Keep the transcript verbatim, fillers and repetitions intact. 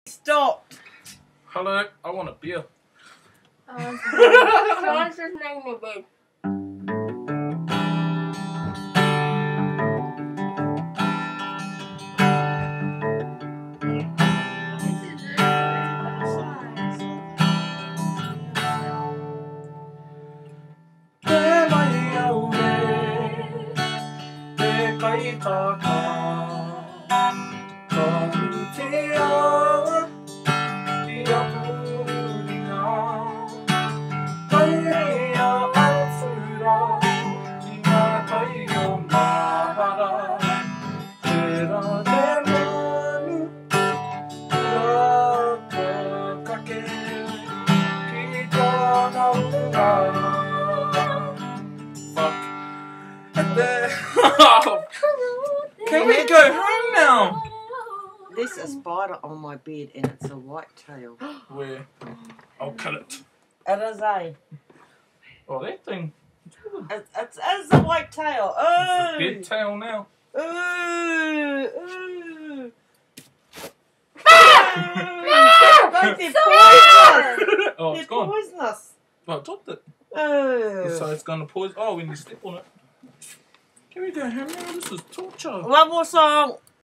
Stop. Hello, I want a beer. Um, Someone's just making me bed. Can we go home now? There's a spider on my bed and it's a white tail. Where? I'll kill it. It is a. Oh, that thing. It's, it's, it's a white tail. Oh! It's a big tail now. Ooh! Ooh! But They're poisonous! Oh, They're it's gone. poisonous! Oh, I dropped it. Oh! So it's gonna poison. Oh, when you step on it. Can we go home now? This is torture. One more song!